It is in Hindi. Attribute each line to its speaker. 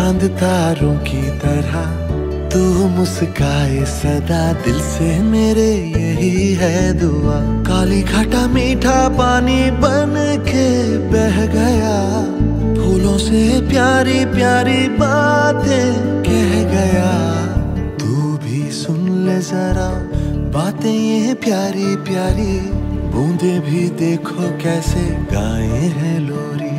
Speaker 1: चांद तारों की तरह तू मुस्काए सदा दिल से मेरे, यही है दुआ। काली घटा मीठा पानी बन के बह गया, फूलों से प्यारी प्यारी बातें कह गया। तू भी सुन ले जरा बातें ये प्यारी प्यारी, बूंदे भी देखो कैसे गाए हैं लोरी।